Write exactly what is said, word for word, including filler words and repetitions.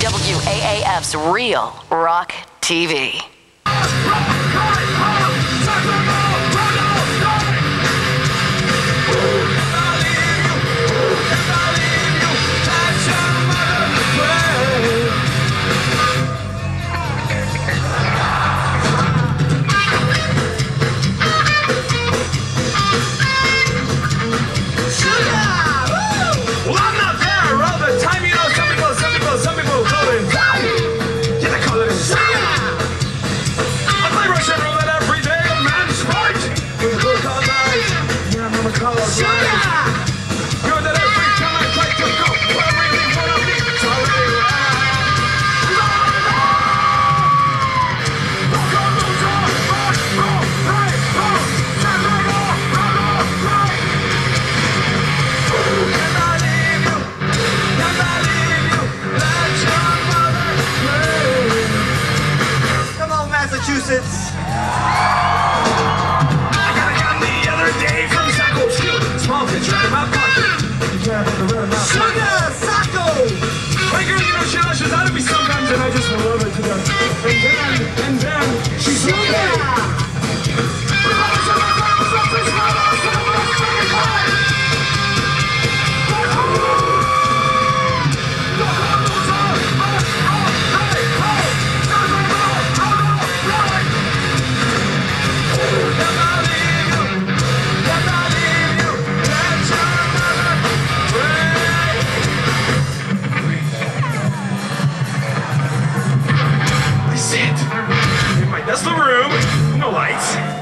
W A A F's Real Rock T V. Massachusetts. I got a gun the other day from Saco Street. Small pitch right in my pocket. Sugar, Saco. My girl, you know, she lashes out at me sometimes, and I just love it to death. And then, and then, she's sugar. That's the room. No lights.